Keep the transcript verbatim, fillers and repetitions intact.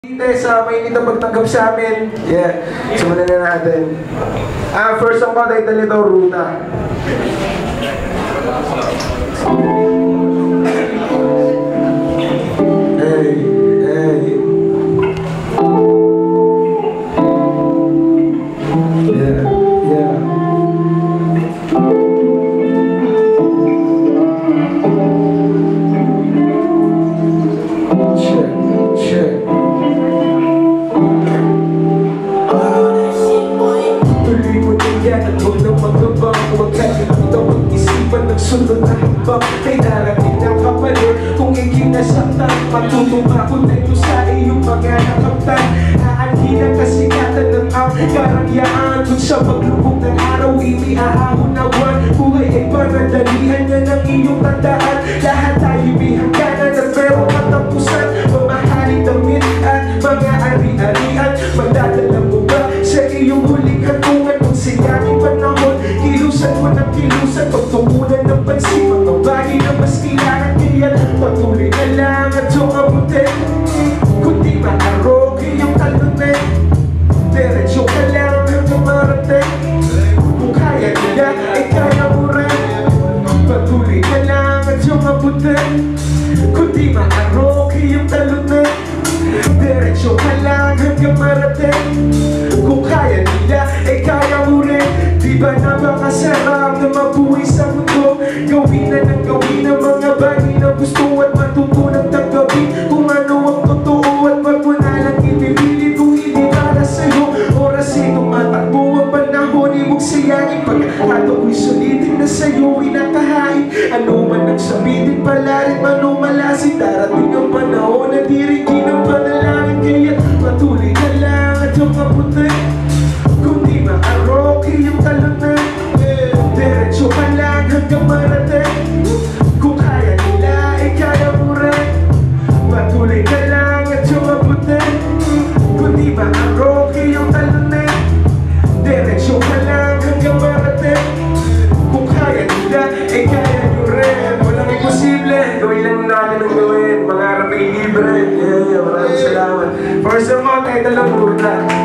Dito sa mainit na pagtanggap sa amin. Yeah, simulan na natin. Ah, first song ko, title nito, Ruta. Hey, hey. Yeah, yeah. Check, check. Tuloy mo na yan at huwag na magabang. Huwag kalimutan mag-isipan ng sunod na habang may darating ng kapalit. Kung ikinasaktan, matutuwa ko dito sa iyong mga nakaptan. Aanhin ang kasikatan ng ang karangyaan. Kung sa paglubog ng araw, iniahahon na buwan. Buhay ay panandalihan na ng iyong tandaan. Lahat tayo may hangganan at merong katapusan. Mamahaling damit at mga ari-arian. Magdadala mo ba sa iyong huling hantungan? Kung siya'y panahon, kilusan mo ng kilusan. Pagtungunan ng pansin, mga bagay na mas kailangan. Kaya patuloy na lang at yung abutin. Kundi maarog iyong talunin. Diretso ka lang hanggang marating. Kung kaya nila, ay kaya mo rin. Patuloy ka lang at yung abutin. Kundi maarog iyong talunin. Diretso ka lang hanggang marating. Kung kaya nila, ay kaya mo rin. Di ba napakasarap na mabuhay sa mundo? Gawin na ng gawin ang mga bagay na gusto at matutunang tanggapin. Kung ano ang totoo at wag mo na lang ipipili. Kung hindi para sa'yo, oras ay tumatakbo ang panahon. Huwag sayangin pagkakato ko'y sulitin na sa'yo inakahain. Ano man ang sabitin pala rin manumalasin. Darating ang panahon na dirigin ang panalangin. Kaya patuloy ka lang at yung kaputin. Kung di maarok iyong talunan, diretso ka lang hanggang marating. Kung kaya nila, ay kaya mo rin. Patuloy ka lang at yung abutin. Kung di maarok iyong talunan, diretso ka lang hanggang marating. Kung kaya nila, ay kaya nyo rin. Walang imposible, gawin lang natin ang gawin. Mangarap ay libre. Yeah, yeah, maraming salamat. First of all, kahit alam mo na